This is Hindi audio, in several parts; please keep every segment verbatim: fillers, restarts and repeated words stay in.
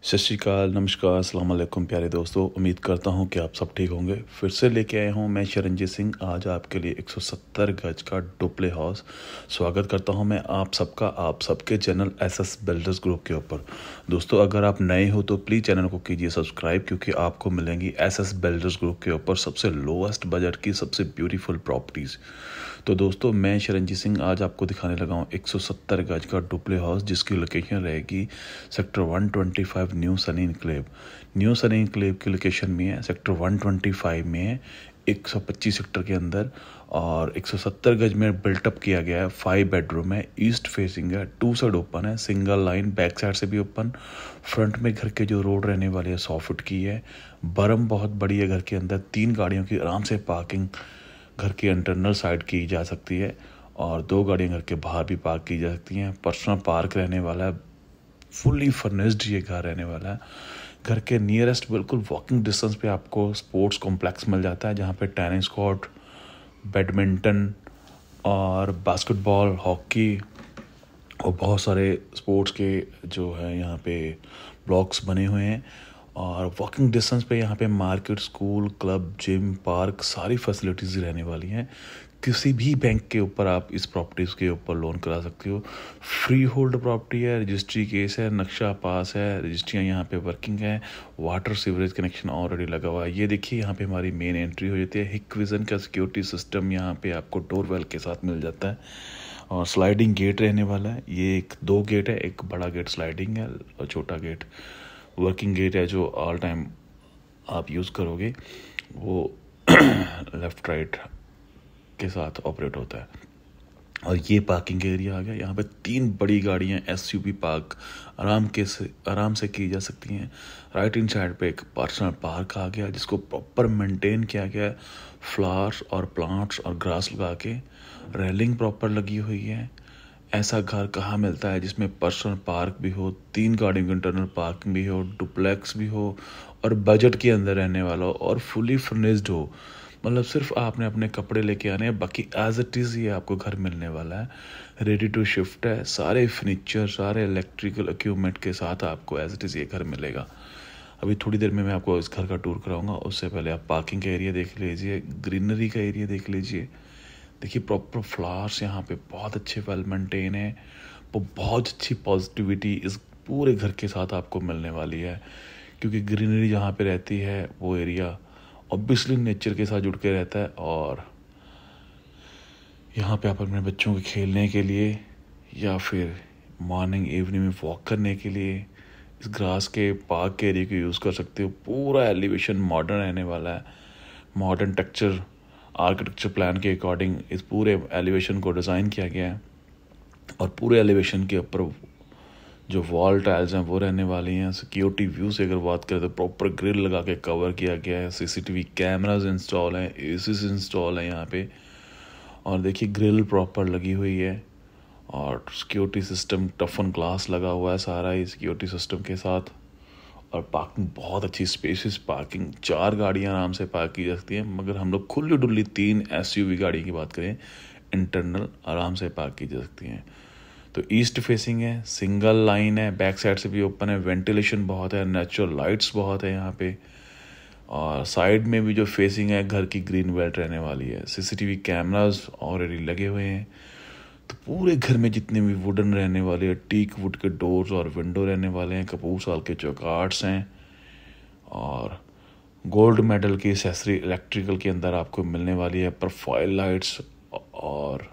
सत श्री अकाल, नमस्कार, अस्सलाम वालेकुम प्यारे दोस्तों। उम्मीद करता हूँ कि आप सब ठीक होंगे। फिर से लेके आया हूँ मैं शरणजीत सिंह आज आपके लिए एक सौ सत्तर गज का डुप्ले हाउस। स्वागत करता हूँ मैं आप सबका आप सबके channel S S builders group के ऊपर। दोस्तों, अगर आप नए हो तो प्लीज़ चैनल को कीजिए सब्सक्राइब, क्योंकि आपको मिलेंगी एस एस बिल्डर्स ग्रुप के ऊपर सबसे लोएस्ट बजट की सबसे ब्यूटीफुल प्रॉपर्टीज़। तो दोस्तों, मैं शरणजीत सिंह आज आपको दिखाने लगा हूँ एक सौ सत्तर गज का डुप्ले हाउस, जिसकी लोकेशन रहेगी सेक्टर एक सौ पच्चीस new Sunny enclave. New Sunny enclave की लोकेशन में है, सेक्टर एक सौ पच्चीस में है, एक सौ पच्चीस सेक्टर के अंदर। और एक सौ सत्तर गज में बिल्टअप किया गया है। फाइव बेडरूम है, ईस्ट फेसिंग है, टू साइड ओपन है, सिंगल लाइन, बैक साइड से भी ओपन। फ्रंट में घर के जो रोड रहने वाली है सौ फुट की है। बरम बहुत बड़ी है घर के अंदर, तीन गाड़ियों की आराम से पार्किंग घर के इंटरनल साइड की जा सकती है और दो गाड़ियाँ घर के बाहर भी पार्क की जा सकती हैं। पर्सनल पार्क रहने वाला है, फुली फर्निश्ड ये घर रहने वाला है। घर के नियरेस्ट बिल्कुल वॉकिंग डिस्टेंस पे आपको स्पोर्ट्स कॉम्प्लेक्स मिल जाता है, जहाँ पे टेनिस कोर्ट, बैडमिंटन और बास्केटबॉल, हॉकी और बहुत सारे स्पोर्ट्स के जो है यहाँ पे ब्लॉक्स बने हुए हैं। और वॉकिंग डिस्टेंस पे यहाँ पे market, school, club, gym, park, सारी फैसिलिटीज़ रहने वाली हैं। किसी भी बैंक के ऊपर आप इस प्रॉपर्टीज़ के ऊपर लोन करा सकते हो। फ्री होल्ड प्रॉपर्टी है, रजिस्ट्री केस है, नक्शा पास है, रजिस्ट्रियाँ यहाँ पे वर्किंग है, वाटर सीवरेज कनेक्शन ऑलरेडी लगा हुआ है। ये देखिए, यहाँ पे हमारी मेन एंट्री हो जाती है। हिक्विजन का सिक्योरिटी सिस्टम यहाँ पे आपको डोरवेल के साथ मिल जाता है और स्लाइडिंग गेट रहने वाला है। ये एक दो गेट है, एक बड़ा गेट स्लाइडिंग है और छोटा गेट वर्किंग गेट है, जो ऑल टाइम आप यूज़ करोगे वो लेफ़्ट राइट के साथ ऑपरेट होता है। और ये पार्किंग एरिया आ गया। यहाँ पे तीन बड़ी गाड़ियाँ एसयूवी पार्क आराम के से आराम से की जा सकती हैं। राइट इन साइड पे एक पर्सनल पार्क आ गया, जिसको प्रॉपर मेंटेन किया गया है, फ्लावर्स और प्लांट्स और ग्रास लगा के। रेलिंग प्रॉपर लगी हुई है। ऐसा घर कहाँ मिलता है जिसमें पर्सनल पार्क भी हो, तीन गाड़ियों की इंटरनल पार्किंग भी हो, डुप्लेक्स भी हो और बजट के अंदर रहने वाला हो और फुली फर्निश्ड हो। मतलब सिर्फ आपने अपने कपड़े लेके आने हैं, बाकी एज इट इज़ ये आपको घर मिलने वाला है। रेडी टू शिफ्ट है, सारे फर्नीचर, सारे इलेक्ट्रिकल इक्विपमेंट के साथ आपको एज इट इज़ ये घर मिलेगा। अभी थोड़ी देर में मैं आपको इस घर का टूर कराऊंगा। उससे पहले आप पार्किंग का एरिया देख लीजिए, ग्रीनरी का एरिया देख लीजिए। देखिए, प्रॉपर फ्लावर्स यहाँ पे बहुत अच्छे वेल मेंटेन है। वो बहुत अच्छी पॉजिटिविटी इस पूरे घर के साथ आपको मिलने वाली है, क्योंकि ग्रीनरी जहाँ पे रहती है वो एरिया ऑब्वियसली नेचर के साथ जुड़ के रहता है। और यहाँ पे आप अपने बच्चों के खेलने के लिए या फिर मॉर्निंग इवनिंग में वॉक करने के लिए इस ग्रास के पार्क के एरिया को यूज़ कर सकते हो। पूरा एलिवेशन मॉडर्न रहने वाला है। मॉडर्न टेक्चर आर्किटेक्चर प्लान के अकॉर्डिंग इस पूरे एलिवेशन को डिज़ाइन किया गया है। और पूरे एलिवेशन के ऊपर जो वॉल टाइल्स हैं वो रहने वाली हैं। सिक्योरिटी व्यू से अगर बात करें तो प्रॉपर ग्रिल लगा के कवर किया गया है। सीसीटीवी कैमराज इंस्टॉल हैं, एसीज इंस्टॉल हैं यहाँ पे। और देखिए, ग्रिल प्रॉपर लगी हुई है और सिक्योरिटी सिस्टम टफन ग्लास लगा हुआ है सारा ही सिक्योरिटी सिस्टम के साथ। और पार्किंग बहुत अच्छी स्पेसियस पार्किंग, चार गाड़ियाँ आराम से पार्क की जा सकती हैं। मगर हम लोग खुली डुल्ली तीन एसयूवी गाड़ी की बात करें, इंटरनल आराम से पार्क की जा सकती हैं। तो ईस्ट फेसिंग है, सिंगल लाइन है, बैक साइड से भी ओपन है, वेंटिलेशन बहुत है, नेचुरल लाइट्स बहुत है यहाँ पे। और साइड में भी जो फेसिंग है घर की ग्रीन बेल्ट रहने वाली है। सीसीटीवी कैमराज ऑलरेडी लगे हुए हैं। तो पूरे घर में जितने भी वुडन रहने वाले हैं, टीक वुड के डोर्स और विंडो रहने वाले हैं, कपूर साल के चौकाट्स हैं और गोल्ड मेडल की एसेसरी इलेक्ट्रिकल के अंदर आपको मिलने वाली है। प्रोफाइल लाइट्स और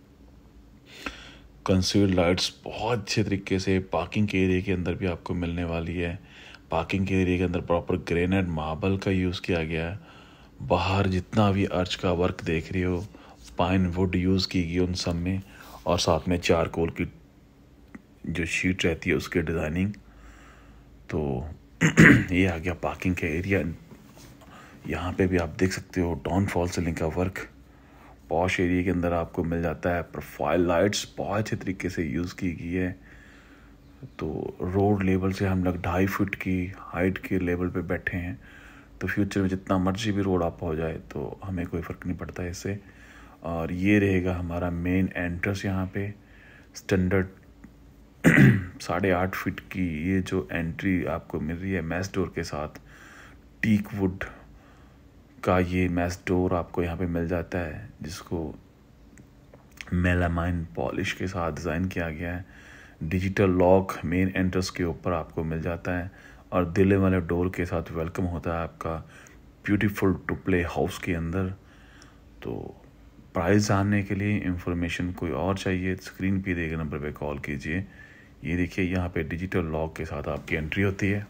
कंसील्ड लाइट्स बहुत अच्छे तरीके से पार्किंग के एरिया के अंदर भी आपको मिलने वाली है। पार्किंग के एरिया के अंदर प्रॉपर ग्रेनाइट मार्बल का यूज़ किया गया है। बाहर जितना भी अर्च का वर्क देख रही हो, पाइन वुड यूज़ की गई उन सब में। और साथ में चारकोल की जो शीट रहती है उसकी डिज़ाइनिंग। तो ये आ गया पार्किंग का एरिया। यहाँ पे भी आप देख सकते हो डाउन फॉल सीलिंग का वर्क पॉश एरिया के अंदर आपको मिल जाता है। प्रोफाइल लाइट्स बहुत अच्छे तरीके से यूज़ की गई है। तो रोड लेवल से हम लोग ढाई फुट की हाइट के लेवल पे बैठे हैं। तो फ्यूचर में जितना मर्जी भी रोड अप हो जाए तो हमें कोई फ़र्क नहीं पड़ता इससे। और ये रहेगा हमारा मेन एंट्रेंस। यहाँ पे स्टैंडर्ड साढ़े आठ फीट की ये जो एंट्री आपको मिल रही है मैश डोर के साथ, टीक वुड का ये मैश डोर आपको यहाँ पे मिल जाता है, जिसको मेलामाइन पॉलिश के साथ डिज़ाइन किया गया है। डिजिटल लॉक मेन एंट्रेंस के ऊपर आपको मिल जाता है और दिले वाले डोर के साथ वेलकम होता है आपका ब्यूटीफुल टू प्ले हाउस के अंदर। तो प्राइस जानने के लिए, इंफॉर्मेशन कोई और चाहिए, स्क्रीन पे दिए गए नंबर पे कॉल कीजिए। ये देखिए यहाँ पे डिजिटल लॉक के साथ आपकी एंट्री होती है।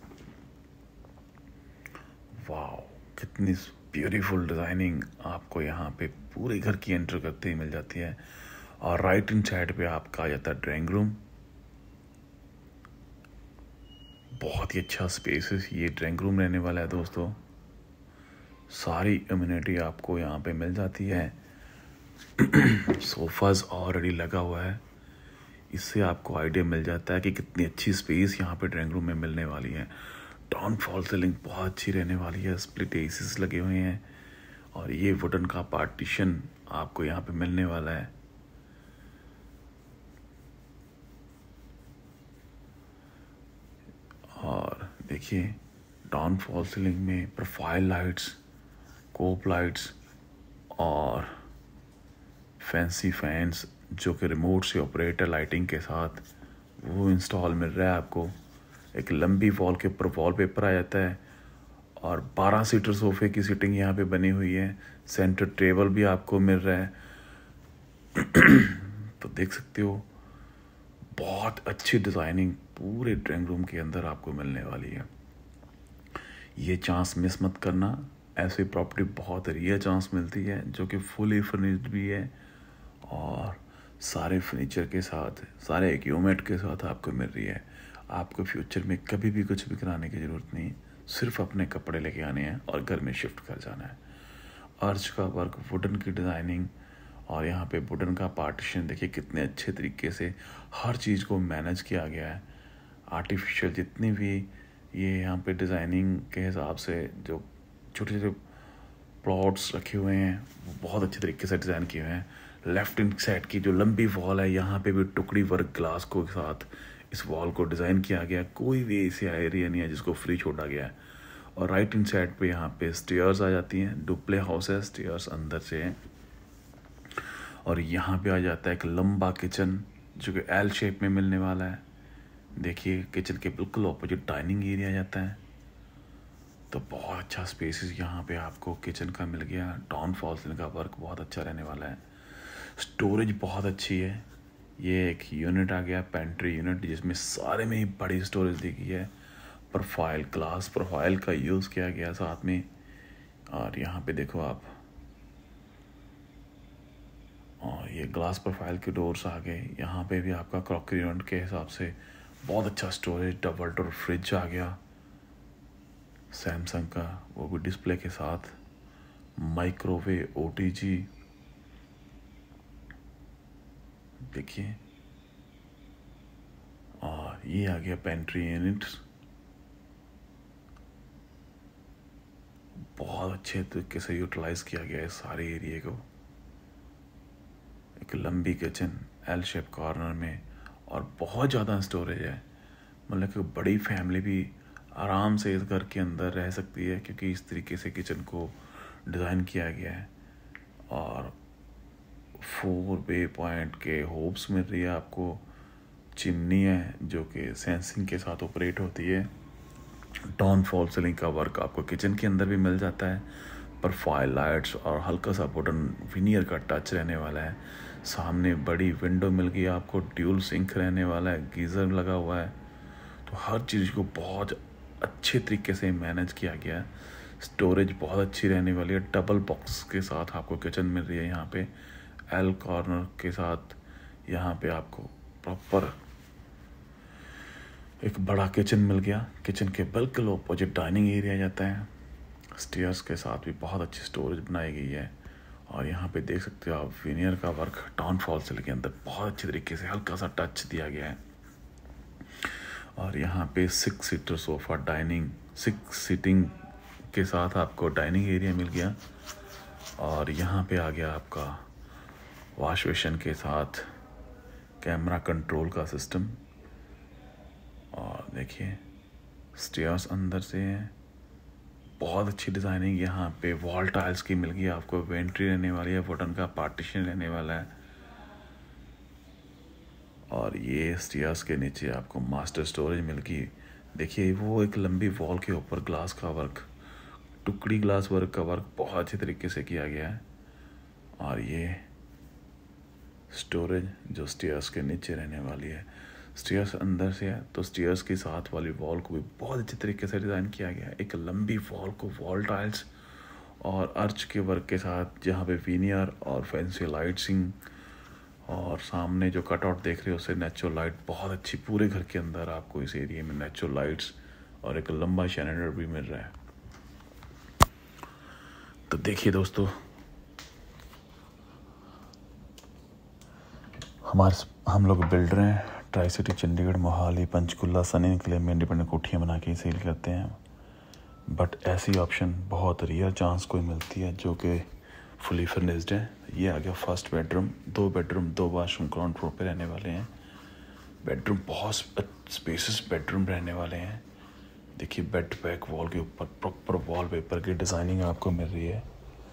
वाह, कितनी ब्यूटीफुल डिज़ाइनिंग आपको यहाँ पे पूरे घर की एंटर करते ही मिल जाती है। और राइट हैंड साइड पे आपका आ जाता है ड्राइंग रूम। बहुत ही अच्छा स्पेस है ये ड्राइंग रूम रहने वाला है दोस्तों। सारी इम्यूनिटी आपको यहाँ पे मिल जाती है। सोफाज ऑलरेडी लगा हुआ है, इससे आपको आइडिया मिल जाता है कि कितनी अच्छी स्पेस यहाँ पे ड्राइंग रूम में मिलने वाली है। डाउन फॉल सीलिंग बहुत अच्छी रहने वाली है, स्प्लिट एसीज लगे हुए हैं और ये वुडन का पार्टीशन आपको यहाँ पे मिलने वाला है। और देखिए डाउन फॉल सीलिंग में प्रोफाइल लाइट्स, कोप लाइट्स और फैंसी फैंस जो कि रिमोट से ऑपरेटर लाइटिंग के साथ वो इंस्टॉल मिल रहा है आपको। एक लंबी वॉल के ऊपर वॉल पेपर आ जाता है और बारह सीटर सोफे की सीटिंग यहाँ पे बनी हुई है। सेंटर टेबल भी आपको मिल रहा है। तो देख सकते हो बहुत अच्छी डिज़ाइनिंग पूरे ड्राइंग रूम के अंदर आपको मिलने वाली है। ये चांस मिस मत करना, ऐसी प्रॉपर्टी बहुत रेयर चांस मिलती है जो कि फुली फर्निश्ड भी है और सारे फर्नीचर के साथ, सारे इक्विपमेंट के साथ आपको मिल रही है। आपको फ्यूचर में कभी भी कुछ भी कराने की ज़रूरत नहीं, सिर्फ अपने कपड़े लेके आने हैं और घर में शिफ्ट कर जाना है। अर्च का वर्क, वुडन की डिज़ाइनिंग और यहाँ पे वुडन का पार्टीशन देखिए कितने अच्छे तरीके से हर चीज़ को मैनेज किया गया है। आर्टिफिशियल जितनी भी ये यहाँ पे डिज़ाइनिंग के हिसाब से जो छोटे छोटे प्लॉट्स रखे हुए हैं वो बहुत अच्छे तरीके से डिज़ाइन किए हुए हैं। लेफ्ट हैंड साइड की जो लंबी वॉल है यहाँ पे भी टुकड़ी वर्क ग्लास को साथ इस वॉल को डिज़ाइन किया गया। कोई भी ऐसी एरिया नहीं है जिसको फ्री छोड़ा गया है। और राइट हैंड साइड पे यहाँ पे स्टेयर्स आ जाती हैं, डुप्ले हाउस है, स्टेयर्स अंदर से हैं। और यहाँ पे आ जाता है एक लंबा किचन जो कि एल शेप में मिलने वाला है। देखिए किचन के बिल्कुल ऑपोजिट डाइनिंग एरिया आ जाता है। तो बहुत अच्छा स्पेसिस यहाँ पे आपको किचन का मिल गया। डाउन फॉल सीलिंग का वर्क बहुत अच्छा रहने वाला है। स्टोरेज बहुत अच्छी है। ये एक यूनिट आ गया, पेंट्री यूनिट, जिसमें सारे में ही बड़ी स्टोरेज दी गई है। प्रोफाइल ग्लास प्रोफाइल का यूज़ किया गया साथ में। और यहाँ पे देखो आप, और ये ग्लास प्रोफाइल के डोर्स आ गए। यहाँ पे भी आपका क्रॉकरी यूनिट के हिसाब से बहुत अच्छा स्टोरेज। डबल डोर फ्रिज आ गया सैमसंग का, वो भी डिस्प्ले के साथ। माइक्रोवेव ओटीजी देखिए। और ये आ गया पेंट्री यूनिट, बहुत अच्छे तरीके से यूटिलाइज किया गया है सारे एरिया को। एक लंबी किचन एल शेप कॉर्नर में और बहुत ज़्यादा स्टोरेज है। मतलब कि बड़ी फैमिली भी आराम से इस घर के अंदर रह सकती है क्योंकि इस तरीके से किचन को डिज़ाइन किया गया है। और फोर वे पॉइंट के होप्स मिल रही है आपको। चिमनी है जो कि सेंसिंग के साथ ऑपरेट होती है। डाउन फॉल सीलिंग का वर्क आपको किचन के अंदर भी मिल जाता है। प्रोफाइल लाइट्स और हल्का सा वुडन विनियर का टच रहने वाला है। सामने बड़ी विंडो मिल गई आपको, ड्यूल सिंक रहने वाला है, गीज़र लगा हुआ है। तो हर चीज़ को बहुत अच्छे तरीके से मैनेज किया गया है। स्टोरेज बहुत अच्छी रहने वाली है। डबल बॉक्स के साथ आपको किचन मिल रही है। यहाँ पे एल कॉर्नर के साथ यहाँ पे आपको प्रॉपर एक बड़ा किचन मिल गया। किचन के बिल्कुल ऑपोजिट डाइनिंग एरिया जाता है। स्टेयर्स के साथ भी बहुत अच्छी स्टोरेज बनाई गई है। और यहाँ पे देख सकते हो आप विनियर का वर्क डाउन फॉल सीलिंग के अंदर बहुत अच्छे तरीके से हल्का सा टच दिया गया है। और यहाँ पे six seater sofa dining six seating के साथ आपको डाइनिंग एरिया मिल गया। और यहाँ पे आ गया आपका वॉश बेसिन के साथ कैमरा कंट्रोल का सिस्टम। और देखिए स्टेयर्स अंदर से हैं, बहुत अच्छी डिज़ाइनिंग यहाँ पे वॉल टाइल्स की मिल गई आपको, वेंट्री रहने वाली है, वुडन का पार्टीशन रहने वाला है। और ये स्टेयर्स के नीचे आपको मास्टर स्टोरेज मिल गई। देखिए वो एक लंबी वॉल के ऊपर ग्लास का वर्क, टुकड़ी ग्लास वर्क का वर्क बहुत अच्छे तरीके से किया गया है। और ये स्टोरेज जो स्टेयर्स के नीचे रहने वाली है, स्टेयर्स अंदर से है तो स्टेयर्स के साथ वाली वॉल को भी बहुत अच्छे तरीके से डिज़ाइन किया गया है। एक लंबी वॉल को वॉल टाइल्स और अर्च के वर्क के साथ, जहाँ पे वीनियर और फैंसी लाइट्सिंग, और सामने जो कटआउट देख रहे हो उससे नेचुरल लाइट बहुत अच्छी, पूरे घर के अंदर आपको इस एरिया में नेचुरल लाइट्स और एक लंबा शैनडर भी मिल रहा है। तो देखिए दोस्तों, हमारे हम लोग बिल्डर हैं, tri city Chandigarh, Mohali, Panchkula, Sunny क्लेम में इंडिपेंडेंट कोठियाँ बना के सेल करते हैं। बट ऐसी ऑप्शन बहुत रेयर चांस कोई मिलती है जो कि फुली फर्निश्ड है। ये आ गया फर्स्ट बेडरूम, दो बेडरूम दो वाशरूम ग्राउंड फ्लोर पे रहने वाले हैं। बेडरूम बहुत स्पेसियस बेडरूम रहने वाले हैं। देखिए बेड बैक वॉल के ऊपर प्रॉपर वॉलपेपर की डिज़ाइनिंग आपको मिल रही है।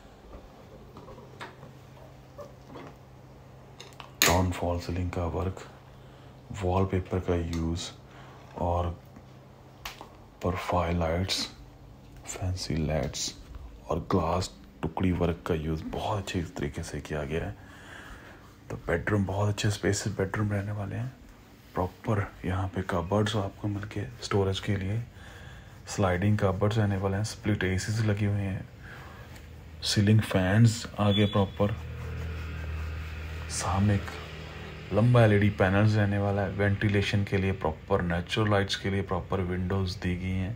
डाउन फॉल सीलिंग का वर्क, वॉलपेपर का यूज़ और प्रोफाइल लाइट्स, फैंसी लाइट्स और ग्लास टुकड़ी वर्क का यूज़ बहुत अच्छे तरीके से किया गया है। तो बेडरूम बहुत अच्छे स्पेसियस बेडरूम रहने वाले हैं। प्रॉपर यहाँ पे कबर्ड्स आपको मिल के स्टोरेज के लिए, स्लाइडिंग कबर्ड्स रहने वाले हैं, स्प्लिट एसीज लगे हुए हैं, सीलिंग फैंस आगे प्रॉपर, सामने एक लंबा एलईडी पैनल्स रहने वाला है, वेंटिलेशन के लिए प्रॉपर, नेचुरल लाइट्स के लिए प्रॉपर विंडोज दी गई हैं।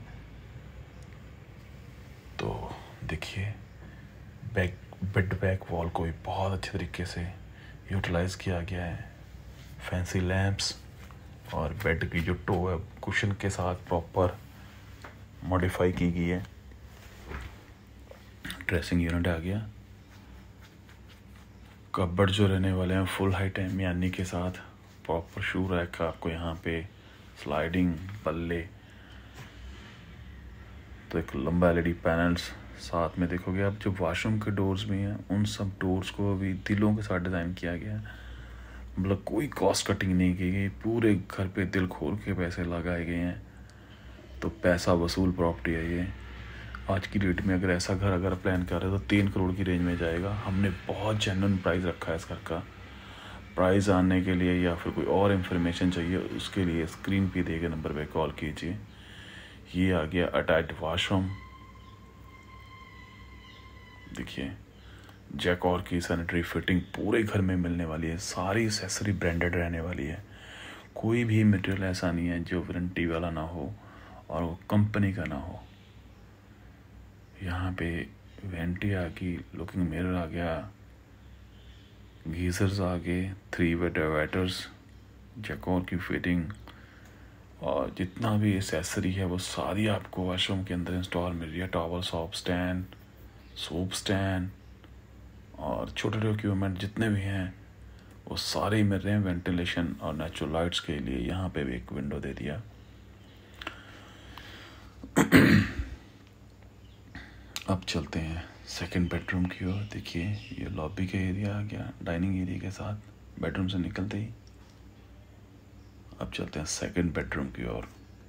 तो देखिए बैक बेड बैक वॉल को भी बहुत अच्छे तरीके से यूटिलाइज किया गया है। फैंसी लैंप्स और बेड की जो टो है कुशन के साथ प्रॉपर मॉडिफाई की गई है। ड्रेसिंग यूनिट आ गया। कबर्ड जो रहने वाले हैं फुल हाइट है, मियानी के साथ, प्रॉपर शू रैक का आपको यहाँ पे, स्लाइडिंग पल्ले, तो एक लंबा एलईडी पैनल्स साथ में। देखोगे आप जो वॉशरूम के डोर्स भी हैं उन सब डोर्स को भी दिलों के साथ डिज़ाइन किया गया है। मतलब कोई कॉस्ट कटिंग नहीं की गई, पूरे घर पे दिल खोल के पैसे लगाए गए हैं। तो पैसा वसूल प्रॉपर्टी है ये। आज की डेट में अगर ऐसा घर अगर प्लान कर रहे हो तो तीन करोड़ की रेंज में जाएगा। हमने बहुत जेन्युइन प्राइस रखा है इस घर का। प्राइस जानने के लिए या फिर कोई और इन्फॉर्मेशन चाहिए उसके लिए स्क्रीन पे दिए गए नंबर पे कॉल कीजिए। ये आ गया अटैच्ड वॉशरूम। देखिए जैकॉर की सैनिटरी फिटिंग पूरे घर में मिलने वाली है। सारी एक्सेसरी ब्रांडेड रहने वाली है। कोई भी मटेरियल ऐसा नहीं है जो वारंटी वाला ना हो और वो कंपनी का ना हो। यहाँ पे वेंटी आ गई, लुकिंग मिरर आ गया, गीजर्स आ गए, थ्री वे डाइवर्टर्स, जैकॉर की फिटिंग और जितना भी एक्सेसरी है वो सारी आपको वॉशरूम के अंदर इंस्टॉल मिल रही है। Towel, soap stand, soap stand और छोटे छोटे इक्विपमेंट जितने भी हैं वो सारे मिल रहे हैं। वेंटिलेशन और नेचुरल लाइट्स के लिए यहाँ पे भी एक विंडो दे दिया। अब चलते हैं सेकंड बेडरूम की ओर। देखिए ये लॉबी का एरिया आ गया डाइनिंग एरिया के साथ बेडरूम से निकलते ही। अब चलते हैं सेकंड बेडरूम की ओर।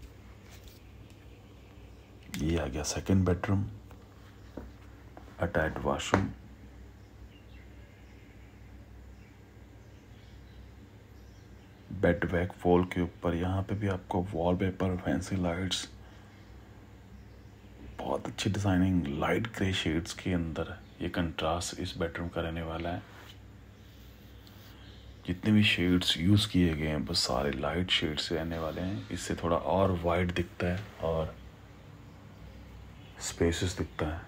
ये आ गया second bedroom, attached washroom, bed back wall के ऊपर यहाँ पे भी आपको वॉलपेपर, फैंसी लाइट्स, बहुत अच्छी डिज़ाइनिंग, लाइट ग्रे शेड्स के अंदर ये कंट्रास्ट इस बेडरूम का रहने वाला है। जितने भी शेड्स यूज़ किए गए हैं बस सारे लाइट शेड्स रहने वाले हैं। इससे थोड़ा और वाइड दिखता है और स्पेसेस दिखता है।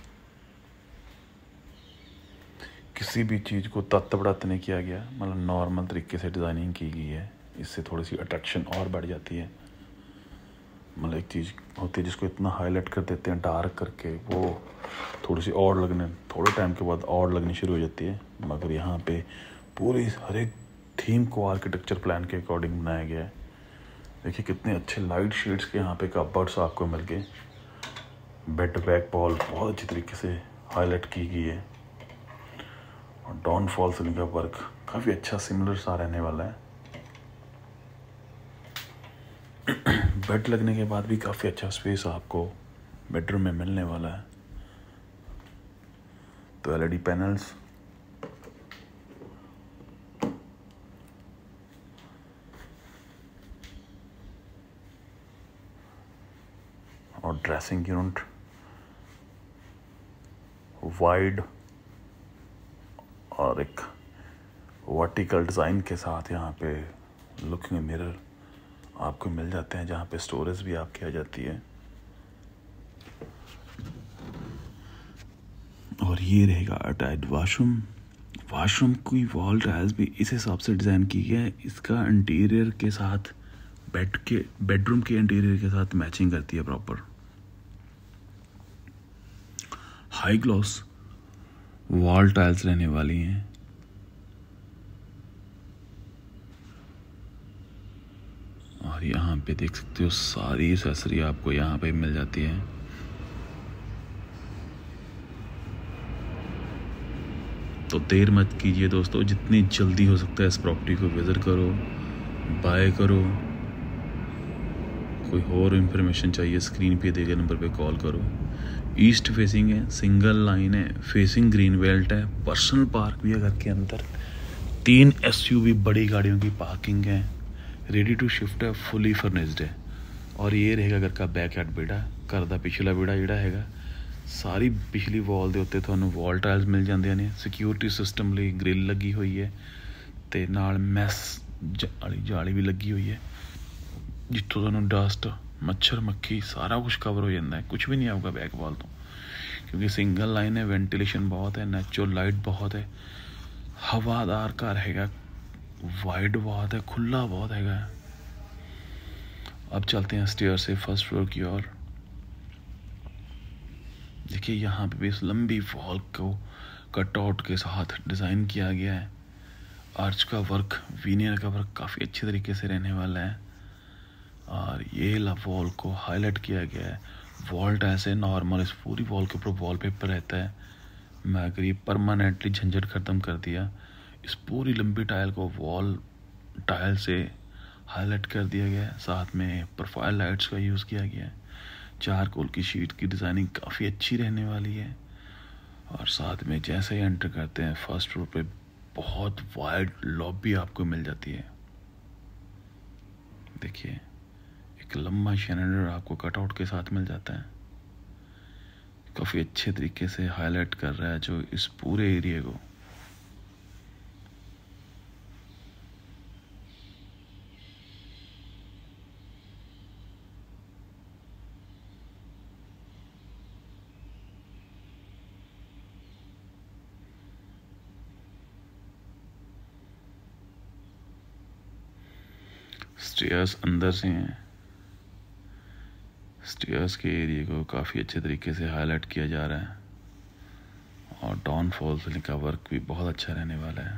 किसी भी चीज़ को तत्त बढ़त नहीं किया गया, मतलब नॉर्मल तरीके से डिज़ाइनिंग की गई है। इससे थोड़ी सी अट्रैक्शन और बढ़ जाती है। मतलब एक चीज़ होती है जिसको इतना हाईलाइट कर देते हैं डार्क करके, वो थोड़ी सी और लगने थोड़े टाइम के बाद और लगनी शुरू हो जाती है। मगर यहाँ पे पूरी हर एक थीम को आर्किटेक्चर प्लान के अकॉर्डिंग बनाया गया है। देखिए कितने अच्छे लाइट शेड्स के यहाँ पे कपबोर्ड्स आपको मिल गए। बेड बैक वॉल बहुत अच्छी तरीके से हाईलाइट की गई है और डाउन फॉल सीलिंग का वर्क काफ़ी अच्छा सिमिलर सा रहने वाला है। बेड लगने के बाद भी काफ़ी अच्छा स्पेस आपको बेडरूम में मिलने वाला है। तो एलईडी पैनल्स, और ड्रेसिंग यूनिट वाइड और एक वर्टिकल डिज़ाइन के साथ यहाँ पे लुकिंग मिरर आपको मिल जाते हैं, जहाँ पे स्टोरेज भी आपकी आ जाती है। और ये रहेगा अटैच्ड वाशरूम। वाशरूम की वॉल टाइल्स भी इस हिसाब से डिज़ाइन की है, इसका इंटीरियर के साथ बेड के बेडरूम के इंटीरियर के साथ मैचिंग करती है proper. High gloss wall tiles रहने वाली हैं। और यहाँ पे देख सकते हो सारी एक्सेसरी आपको यहाँ पे मिल जाती है। तो देर मत कीजिए दोस्तों, जितनी जल्दी हो सकता है इस प्रॉपर्टी को विजिट करो, बाय करो। कोई और इन्फॉर्मेशन चाहिए स्क्रीन पे दिए गए नंबर पे कॉल करो। ईस्ट फेसिंग है, सिंगल लाइन है, फेसिंग ग्रीन बेल्ट है, पर्सनल पार्क भी है घर के अंदर, तीन एसयूवी बड़ी गाड़ियों की पार्किंग है, रेडी टू शिफ्ट है, फुली फर्निश्ड है। और ये रहेगा घर का बैकयार्ड बेड़ा। घर का पिछला बेड़ा जिहड़ा हैगा सारी पिछली वॉल के उत्ते तुहानूं वॉल टाइल्स मिल जांदियां ने। सिक्योरिटी सिस्टम लई ग्रिल लगी हुई है ते नाल मैस वाली जाली भी लगी हुई है, जित्थों तुहानूं डस्ट मच्छर मक्खी सारा कुछ कवर हो जाता है, कुछ भी नहीं आऊगा बैक वॉल तो, क्योंकि सिंगल लाइन है, वेंटिलेशन बहुत है, नेचुरल लाइट बहुत है, हवादार घर हैगा, वाइड बहुत है, खुला बहुत हैगा। अब चलते हैं स्टेयर से फर्स्ट फ्लोर की ओर। देखिए यहाँ पे भी इस लंबी वॉल को कटआउट के साथ डिज़ाइन किया गया है। आर्च का वर्क, वीनियर का वर्क काफ़ी अच्छे तरीके से रहने वाला है। और ये वॉल को हाईलाइट किया गया है। वॉल टाइल्स है नॉर्मल, इस पूरी वॉल के ऊपर वॉलपेपर रहता है। मैं अगर ये परमानेंटली झंझट ख़त्म कर दिया, इस पूरी लंबी टाइल को वॉल टाइल से हाईलाइट कर दिया गया है। साथ में प्रोफाइल लाइट्स का यूज़ किया गया है। चारकोल की शीट की डिज़ाइनिंग काफ़ी अच्छी रहने वाली है। और साथ में जैसे ही एंटर करते हैं फर्स्ट फ्लोर पे बहुत वाइड लॉबी आपको मिल जाती है। देखिए एक लंबा शैनडर आपको कटआउट के साथ मिल जाता है, काफ़ी अच्छे तरीके से हाईलाइट कर रहा है जो इस पूरे एरिया को। स्टेयर्स अंदर से हैं, स्टेयर्स के एरिया को काफ़ी अच्छे तरीके से हाईलाइट किया जा रहा है। और डाउन फॉल से का वर्क भी बहुत अच्छा रहने वाला है।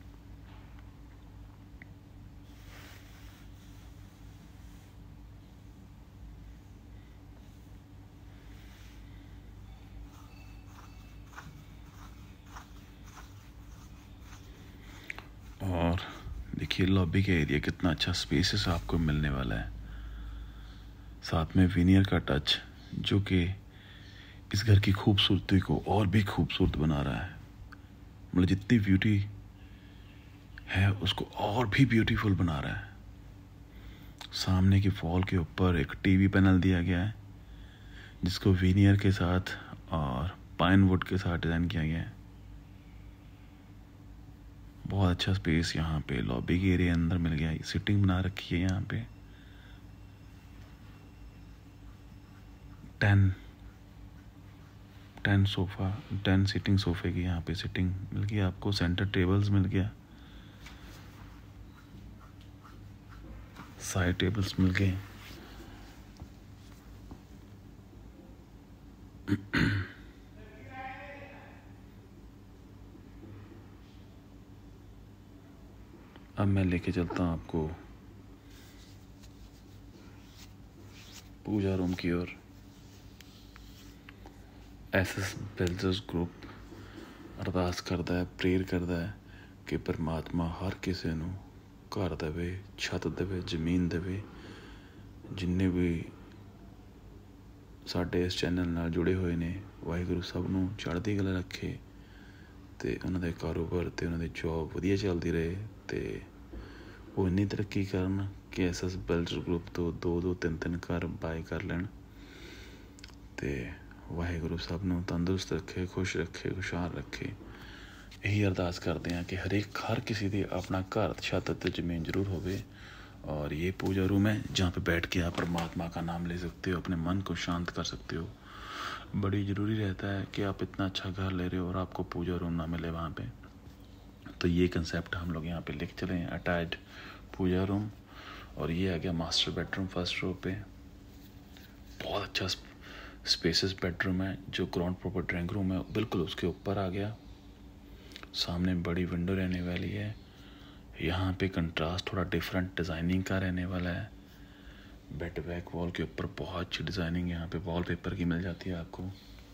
और देखिए लॉबी का एरिया कितना अच्छा स्पेसेस आपको मिलने वाला है। साथ में विनियर का टच जो कि इस घर की खूबसूरती को और भी खूबसूरत बना रहा है। मतलब जितनी ब्यूटी है उसको और भी ब्यूटीफुल बना रहा है। सामने की वॉल के ऊपर एक टीवी पैनल दिया गया है जिसको विनियर के साथ और पाइन वुड के साथ डिज़ाइन किया गया है। बहुत अच्छा स्पेस यहाँ पे लॉबी के एरिया अंदर मिल गया है। सिटिंग बना रखी है यहाँ पे। Ten ten sofa ten seating सोफ़े की यहाँ पे सिटिंग मिल गई आपको। सेंटर टेबल्स मिल गया, साइड टेबल्स मिल गए। अब मैं लेके चलता हूँ आपको पूजा रूम की ओर। एस एस बिल्डर्स ग्रुप अरदास करता है, प्रेयर करता है कि परमात्मा हर किसी नूं घर देवे, छत देवे, जमीन देवे। जिन्ने भी साडे इस चैनल नाल जुड़े हुए ने, वाहिगुरू सब नूं चढ़दी कला रखे ते उन्हां दे कारोबार ते उन्हां दी जॉब वधिया चलदी रहे ते वो इन्नी तरक्की करन कि एस एस बिल्डर्स ग्रुप तो दो दो तीन तीन घर बाय कर लैण ते वाहिगुरू सब नूं तंदुरुस्त रखे, खुश रखे, खुशहाल रखे। यही अरदास करते हैं कि हरेक हर किसी दे अपना घर, छत ते जमीन जरूर होवे। और ये पूजा रूम है जहाँ पे बैठ के आप परमात्मा का नाम ले सकते हो, अपने मन को शांत कर सकते हो। बड़ी ज़रूरी रहता है कि आप इतना अच्छा घर ले रहे हो और आपको पूजा रूम ना मिले वहाँ पे। तो ये कंसेप्ट हम लोग यहाँ पे लिख चले हैं, अटैच्ड पूजा रूम। और ये आ गया मास्टर बेडरूम फर्स्ट रो पे। बहुत अच्छा स्पेसियस बेडरूम है जो ग्राउंड फ्लोर पर ड्राइंग रूम है, बिल्कुल उसके ऊपर आ गया। सामने बड़ी विंडो रहने वाली है। यहाँ पे कंट्रास्ट थोड़ा डिफरेंट डिज़ाइनिंग का रहने वाला है। बेड बैक वॉल के ऊपर बहुत अच्छी डिज़ाइनिंग यहाँ पे वॉलपेपर की मिल जाती है आपको।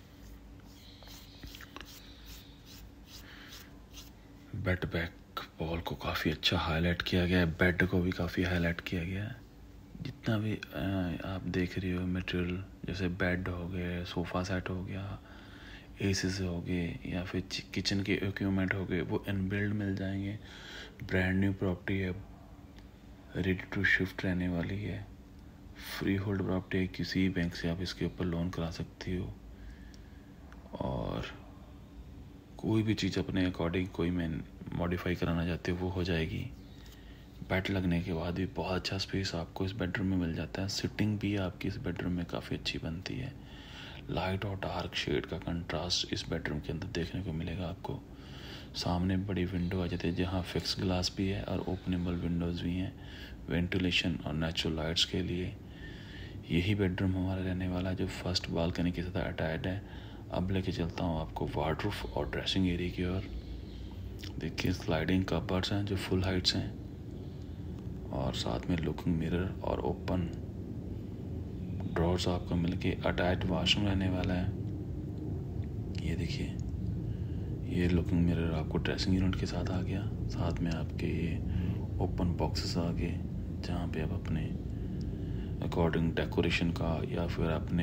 बेड बैक वॉल को काफ़ी अच्छा हाईलाइट किया गया है, बेड को भी काफ़ी हाईलाइट किया गया है। जितना भी आप देख रहे हो मटेरियल, जैसे बेड हो गए, सोफ़ा सेट हो गया, एसीज हो गए या फिर किचन के इक्विपमेंट हो गए, वो इनबिल्ड मिल जाएंगे। ब्रांड न्यू प्रॉपर्टी है, रेडी टू शिफ्ट रहने वाली है, फ्री होल्ड प्रॉपर्टी है। किसी बैंक से आप इसके ऊपर लोन करा सकती हो और कोई भी चीज़ अपने अकॉर्डिंग कोई मैं मॉडिफाई कराना चाहते हो वो हो जाएगी। बेड लगने के बाद भी बहुत अच्छा स्पेस आपको इस बेडरूम में मिल जाता है। सिटिंग भी आपकी इस बेडरूम में काफ़ी अच्छी बनती है। लाइट और डार्क शेड का कंट्रास्ट इस बेडरूम के अंदर देखने को मिलेगा आपको। सामने बड़ी विंडो आ जाती है जहाँ फिक्स ग्लास भी है और ओपनेबल विंडोज़ भी हैं वेंटिलेशन और नेचुरल लाइट्स के लिए। यही बेडरूम हमारा रहने वाला है जो फर्स्ट बालकनी के साथ अटैच्ड है। अब लेके चलता हूँ आपको वार्डरोब और ड्रेसिंग एरिया की ओर। देखिए स्लाइडिंग कबर्ड्स हैं जो फुल हाइट्स हैं और साथ में लुकिंग मिरर और ओपन ड्रॉर्स आपको मिलके अटैच्ड वॉशरूम रहने वाला है। ये देखिए, ये लुकिंग मिरर आपको ड्रेसिंग यूनिट के साथ आ गया। साथ में आपके ये ओपन बॉक्सेस आ गए जहाँ पे आप अपने अकॉर्डिंग डेकोरेशन का या फिर अपने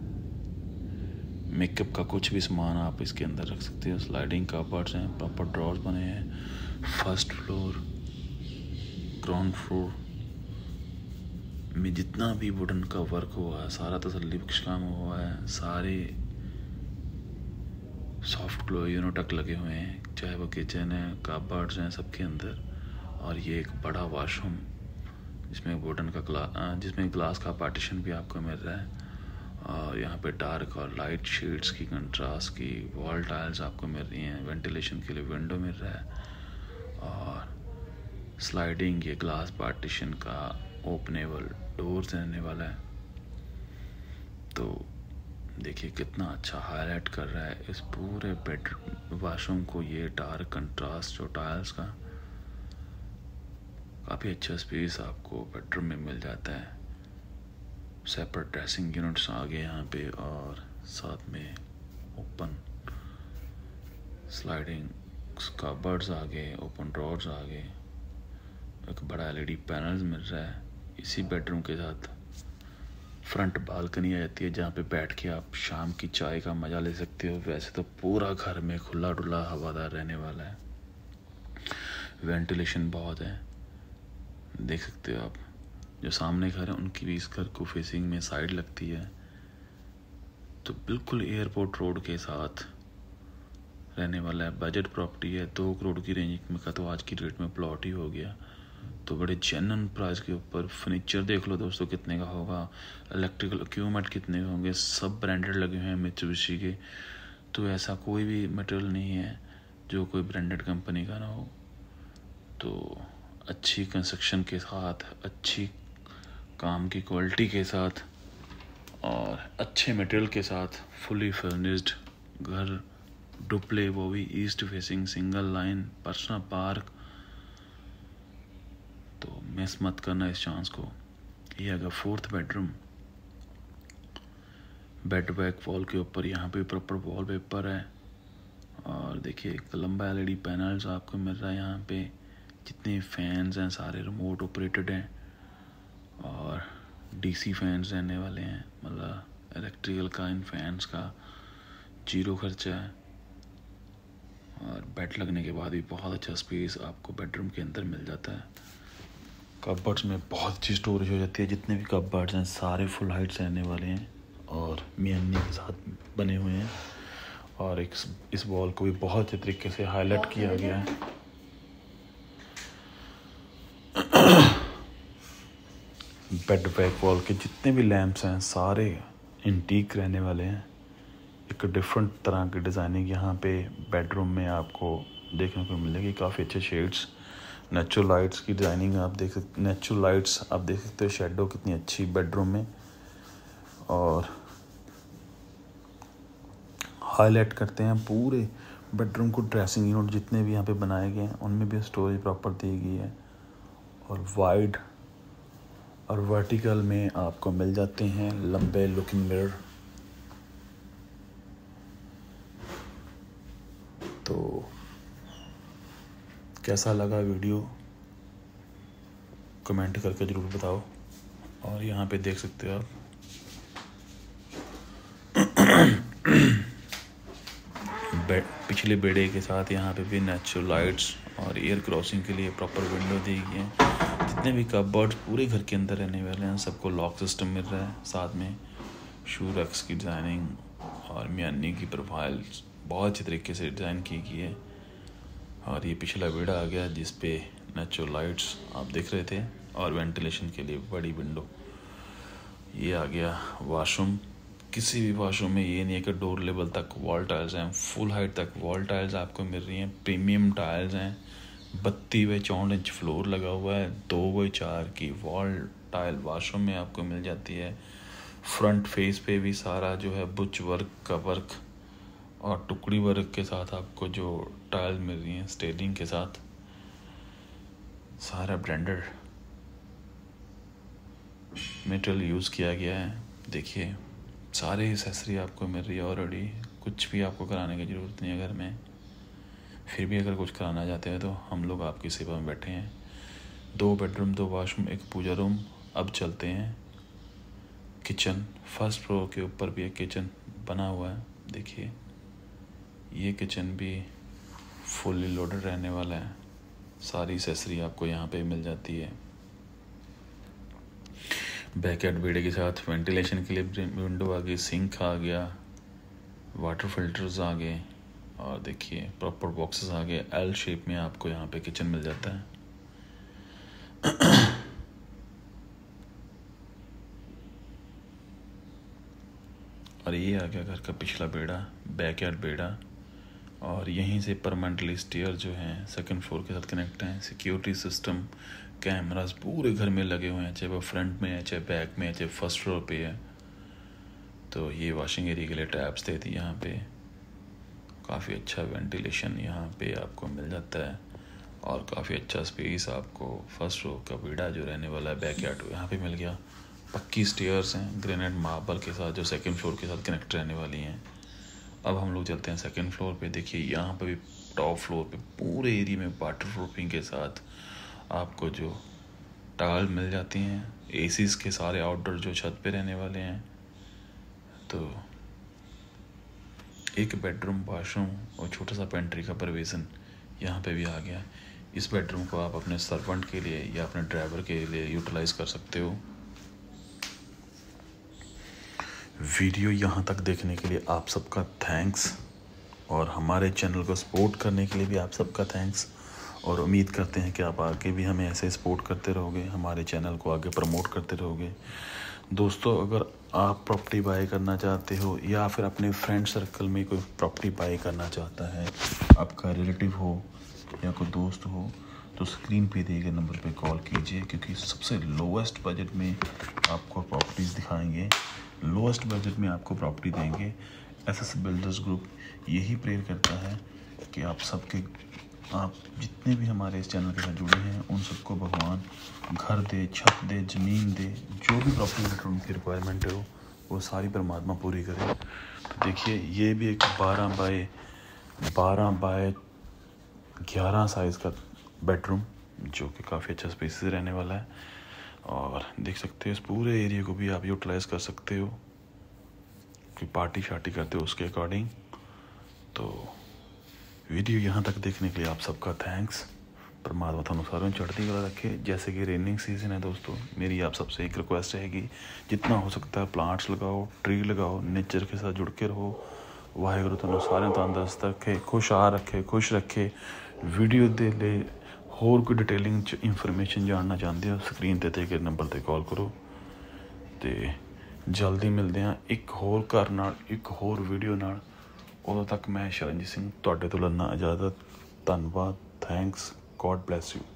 मेकअप का कुछ भी सामान आप इसके अंदर रख सकते हो। स्लाइडिंग कबर्ड्स हैं, प्रॉपर ड्रॉर्स बने हैं। फर्स्ट फ्लोर, ग्राउंड फ्लोर में जितना भी वुडन का वर्क हुआ है सारा तसल्ली बख्श काम हुआ है। सारे सॉफ्ट ग्लो यूनिटक लगे हुए हैं, चाहे वो किचन है, कबर्ड्स हैं सबके अंदर। और ये एक बड़ा वॉशरूम जिसमें वुडन का ग्लास जिसमें ग्लास का पार्टीशन भी आपको मिल रहा है। और यहाँ पे डार्क और लाइट शेड्स की कंट्रास्ट की वॉल टाइल्स आपको मिल रही हैं। वेंटिलेशन के लिए विंडो मिल रहा है और स्लाइडिंग ये ग्लास पार्टीशन का ओपनेबल डोर्स रहने वाला है। तो देखिए कितना अच्छा हाईलाइट कर रहा है इस पूरे बेड वॉशरूम को ये डार्क कंट्रास्ट जो टाइल्स का। काफ़ी अच्छा स्पेस आपको बेडरूम में मिल जाता है। सेपरेट ड्रेसिंग यूनिट्स आ गए यहाँ पे और साथ में ओपन स्लाइडिंग कबर्ड्स आ गए, ओपन ड्रॉर्स आ गए। एक बड़ा एलईडी पैनल मिल रहा है। इसी बेडरूम के साथ फ्रंट बालकनी आ जाती है जहाँ पे बैठ के आप शाम की चाय का मज़ा ले सकते हो। वैसे तो पूरा घर में खुला डुला हवादार रहने वाला है। वेंटिलेशन बहुत है, देख सकते हो आप। जो सामने घर है उनकी भी इस घर को फेसिंग में साइड लगती है। तो बिल्कुल एयरपोर्ट रोड के साथ रहने वाला है। बजट प्रॉपर्टी है, दो करोड़ की रेंज में का तो आज की डेट में प्लॉट ही हो गया। तो बड़े जेन्युइन प्राइस के ऊपर फर्नीचर देख लो दोस्तों कितने का होगा, इलेक्ट्रिकल इक्विपमेंट कितने के होंगे, सब ब्रांडेड लगे हुए हैं मित्सुबिशी के। तो ऐसा कोई भी मटेरियल नहीं है जो कोई ब्रांडेड कंपनी का ना हो। तो अच्छी कंस्ट्रक्शन के साथ, अच्छी काम की क्वालिटी के साथ और अच्छे मटेरियल के साथ फुली फर्निश्ड घर, डुप्ले, वो भी east facing, single line, personal park. तो मिस मत करना इस चांस को। ये अगर fourth bedroom bed back wall के ऊपर यहाँ पे प्रॉपर वॉल पेपर है। और देखिए एक लंबा एलईडी पैनल्स आपको मिल रहा है यहाँ पे। जितने फैंस हैं सारे रिमोट ऑपरेटेड हैं और डीसी फैंस रहने वाले हैं, मतलब इलेक्ट्रिकल का इन फैंस का जीरो खर्चा है। और बेड लगने के बाद भी बहुत अच्छा स्पेस आपको बेडरूम के अंदर मिल जाता है। कपबोर्ड्स में बहुत अच्छी स्टोरेज हो जाती है। जितने भी कपबोर्ड्स हैं सारे फुल हाइट्स रहने वाले हैं और मियानी के साथ बने हुए हैं। और एक इस वॉल को भी बहुत अच्छे तरीके से हाईलाइट किया गया है। बेड बैक वॉल के जितने भी लैंप्स हैं सारे एंटीक रहने वाले हैं। एक डिफरेंट तरह की डिज़ाइनिंग यहाँ पे बेडरूम में आपको देखने को मिलेगी। काफ़ी अच्छे शेड्स, नेचुरल लाइट्स की डिज़ाइनिंग आप देख सकते नेचुरल लाइट्स आप देख सकते हो। शेडो कितनी अच्छी बेडरूम में, और हाईलाइट करते हैं पूरे बेडरूम को। ड्रेसिंग यूनिट जितने भी यहाँ पे बनाए गए हैं उनमें भी स्टोरेज प्रॉपर दी गई है। और वाइड और वर्टिकल में आपको मिल जाते हैं लंबे लुकिंग मिरर। तो कैसा लगा वीडियो कमेंट करके ज़रूर बताओ। और यहाँ पे देख सकते हो आप बेड पिछले बेड़े के साथ यहाँ पे भी नेचुरल लाइट्स और एयर क्रॉसिंग के लिए प्रॉपर विंडो दी गई है। जितने भी कपबोर्ड्स पूरे घर के अंदर रहने वाले हैं सबको लॉक सिस्टम मिल रहा है। साथ में शू रैक्स की डिज़ाइनिंग और मियानी की प्रोफाइल बहुत अच्छे तरीके से डिज़ाइन की गई है। और ये पिछला बेड़ा आ गया जिस पे नेचुरल लाइट्स आप देख रहे थे और वेंटिलेशन के लिए बड़ी विंडो। ये आ गया वॉशरूम। किसी भी वॉशरूम में ये नहीं है कि डोर लेवल तक वॉल टाइल्स हैं, फुल हाइट तक वॉल टाइल्स आपको मिल रही हैं। प्रीमियम टाइल्स हैं। बत्ती व चौंठ इंच फ्लोर लगा हुआ है। दो व चार की वॉल टाइल वॉशरूम में आपको मिल जाती है। फ्रंट फेस पे भी सारा जो है बुच वर्क का वर्क और टुकड़ी वर्क के साथ आपको जो टाइल मिल रही हैं स्टेलिंग के साथ, सारा ब्रांडेड मेटेरियल यूज़ किया गया है। देखिए सारे एक्सेसरी आपको मिल रही है ऑलरेडी। कुछ भी आपको कराने की ज़रूरत नहीं है घर में। फिर भी अगर कुछ कराना चाहते हैं तो हम लोग आपकी सेवा में बैठे हैं। दो बेडरूम, दो वॉशरूम, एक पूजा रूम। अब चलते हैं किचन। फर्स्ट फ्लोर के ऊपर भी एक किचन बना हुआ है। देखिए ये किचन भी फुल्ली लोडेड रहने वाला है। सारी एक्सेसरी आपको यहाँ पे मिल जाती है। बैकयार्ड बेड़े के साथ वेंटिलेशन के लिए विंडो आ गई, सिंक आ गया, वाटर फिल्टर्स आ गए और देखिए प्रॉपर बॉक्सेस आ गए। एल शेप में आपको यहाँ पे किचन मिल जाता है। और ये आ गया घर का पिछला बेड़ा, बैकयार्ड बेड़ा। और यहीं से परमानेंटली स्टेयर जो हैं सेकंड फ्लोर के साथ कनेक्ट हैं। सिक्योरिटी सिस्टम, कैमरास पूरे घर में लगे हुए हैं, चाहे वो फ्रंट में है, चाहे बैक में है, चाहे फर्स्ट फ्लोर पे है। तो ये वॉशिंग एरिया के लिए टैप्स दे दी यहाँ पे। काफ़ी अच्छा वेंटिलेशन यहाँ पे आपको मिल जाता है और काफ़ी अच्छा स्पेस आपको फर्स्ट फ्लोर का बेड़ा जो रहने वाला है बैकयार्ड यहाँ पे मिल गया। पक्की स्टेयर्स हैं ग्रेनाइट मार्बल के साथ जो सेकंड फ्लोर के साथ कनेक्ट रहने वाली हैं। अब हम लोग चलते हैं सेकंड फ्लोर पे। देखिए यहाँ पे भी टॉप फ्लोर पे पूरे एरिया में वाटर प्रूफिंग के साथ आपको जो टाइल मिल जाती हैं। एसीज के सारे आउटडोर जो छत पे रहने वाले हैं। तो एक बेडरूम, वॉशरूम और छोटा सा पेंट्री का प्रोविज़न यहाँ पे भी आ गया। इस बेडरूम को आप अपने सर्वेंट के लिए या अपने ड्राइवर के लिए यूटिलाइज़ कर सकते हो। वीडियो यहाँ तक देखने के लिए आप सबका थैंक्स और हमारे चैनल को सपोर्ट करने के लिए भी आप सबका थैंक्स। और उम्मीद करते हैं कि आप आगे भी हमें ऐसे सपोर्ट करते रहोगे, हमारे चैनल को आगे प्रमोट करते रहोगे। दोस्तों अगर आप प्रॉपर्टी बाय करना चाहते हो या फिर अपने फ्रेंड सर्कल में कोई प्रॉपर्टी बाय करना चाहता है, आपका रिलेटिव हो या कोई दोस्त हो, तो स्क्रीन पे दिए गए नंबर पे कॉल कीजिए क्योंकि सबसे लोएस्ट बजट में आपको प्रॉपर्टीज़ दिखाएंगे, लोएस्ट बजट में आपको प्रॉपर्टी देंगे। एसएस बिल्डर्स ग्रुप यही प्रेयर करता है कि आप सबके आप जितने भी हमारे इस चैनल के साथ जुड़े हैं उन सबको भगवान घर दे, छत दे, ज़मीन दे, जो भी प्रॉपर्टी रिलेटेड उनकी रिक्वायरमेंट हो वो सारी परमात्मा पूरी करे। तो देखिए ये भी एक बारह बाय बारह बाय ग्यारह साइज़ का बेडरूम जो कि काफ़ी अच्छा स्पेस रहने वाला है। और देख सकते हो इस पूरे एरिया को भी आप यूटिलाइज़ कर सकते हो कि पार्टी शार्टी करते हो उसके अकॉर्डिंग। तो वीडियो यहाँ तक देखने के लिए आप सबका थैंक्स। परमात्मा थानू सारों चढ़ती कला रखे। जैसे कि रेनिंग सीजन है दोस्तों, मेरी आप सबसे एक रिक्वेस्ट रहेगी, जितना हो सकता है प्लांट्स लगाओ, ट्री लगाओ, नेचर के साथ जुड़ के रहो। वाहेगुरु थानू सारे तंदुरुस्त रखे, खुश आ रखे, खुश रखे। वीडियो दे ले होर कोई डिटेलिंग च इंफॉर्मेशन जानना चाहते हो स्क्रीन ते दे के नंबर ते कॉल करो। तो जल्दी मिलते हैं एक होर घर नाल, एक होर वीडियो नाल। उदों तक मैं शरणजीत सिंह तुहाडे तो लैना इजाज़त। धन्नवाद, थैंक्स, गॉड ब्लैस यू।